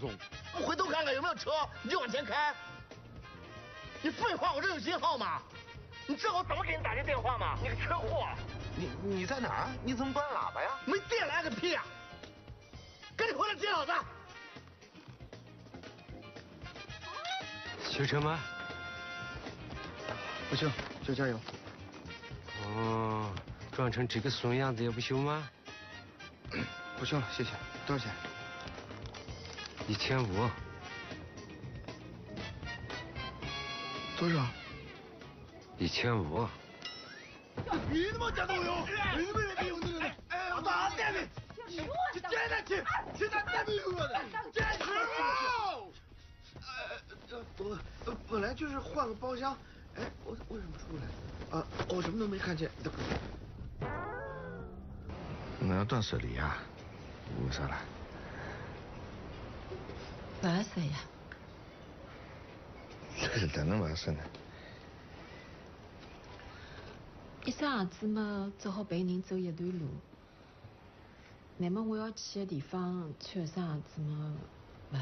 松。 回头看看有没有车，你就往前开。你废话，我这有信号吗？你知道我怎么给你打这电话吗？你个车祸！ 你在哪儿？你怎么关喇叭呀？ 没电来个屁啊！赶紧回来接老子！ 修车吗？ 不修，就加油。 哦，撞成这个怂样子也不修吗？ 不修了，谢谢。多少钱 ？1500。 多少 ？1500。 你他妈讲都有，你们也没有这个的。哎，我打电你，去接他去，去他电没有的，接师傅。本来就是换个包厢，哎，我为什么出不来？啊，我什么都没看见。我要断舍离啊？为啥啦？ 勿是呀。 这是哪能回事呢？ 一生儿子嘛，只好陪人走一段路。那么我要去的地方，穿一生儿子嘛，勿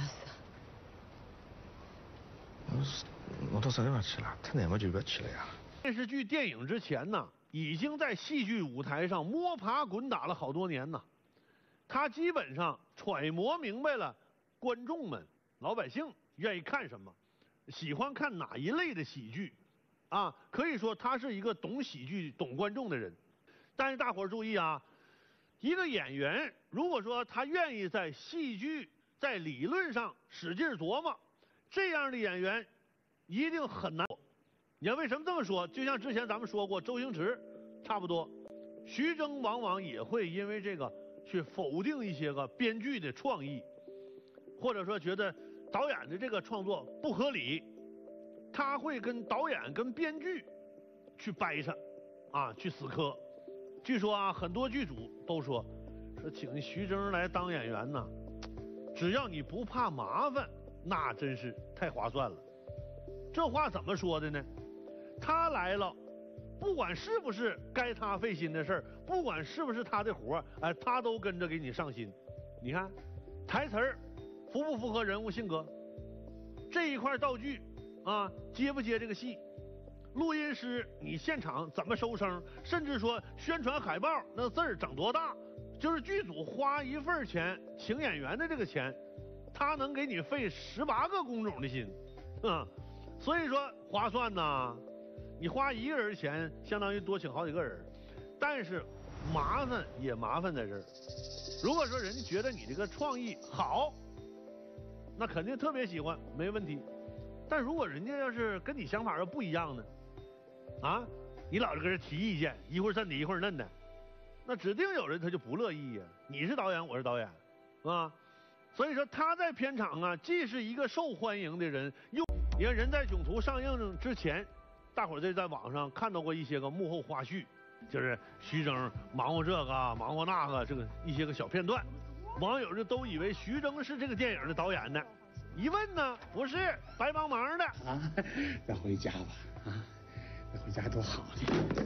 适。 我到啥地方去了？太难嘛就不要去了呀。 电视剧、电影之前呢，已经在戏剧舞台上摸爬滚打了好多年呢。他基本上揣摩明白了观众们、老百姓愿意看什么，喜欢看哪一类的喜剧，啊，可以说他是一个懂喜剧、懂观众的人。但是大伙儿注意啊，一个演员如果说他愿意在戏剧、在理论上使劲琢磨，这样的演员一定很难。你看为什么这么说？就像之前咱们说过，周星驰差不多，徐峥往往也会因为这个去否定一些个编剧的创意，或者说觉得导演的这个创作不合理，他会跟导演跟编剧去掰扯，啊，去死磕。据说啊，很多剧组都说请徐峥来当演员呢，只要你不怕麻烦，那真是太划算了。这话怎么说的呢？他来了，不管是不是该他费心的事儿，不管是不是他的活儿，哎，他都跟着给你上心。你看，台词儿符不符合人物性格？这一块道具啊，接不接这个戏？录音师你现场怎么收声？甚至说宣传海报那字儿整多大？就是剧组花一份钱请演员的这个钱，他能给你费18个工种的心，所以说划算呐。你花一个人钱，相当于多请好几个人，但是麻烦也麻烦在这儿。如果说人家觉得你这个创意好，那肯定特别喜欢，没问题。但如果人家要是跟你想法要不一样呢，啊，你老是搁这提意见，一会儿这你一会儿嫩的，那指定有人他就不乐意呀。你是导演，我是导演，啊，所以说他在片场啊，既是一个受欢迎的人，又你看《人在囧途》上映之前，大伙儿在网上看到过一些个幕后花絮，就是徐峥忙活这个忙活那个，这个一些个小片段，网友就都以为徐峥是这个电影的导演呢。一问呢，不是，白帮忙的啊。咱回家吧，啊，咱回家多好呢。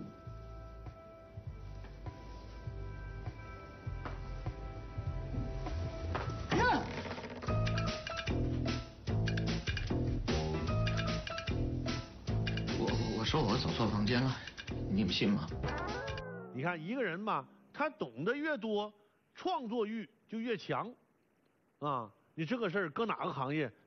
我说我走错房间了，你不信吗？ 你看一个人吧，他懂得越多，创作欲就越强，啊，你这个事儿搁哪个行业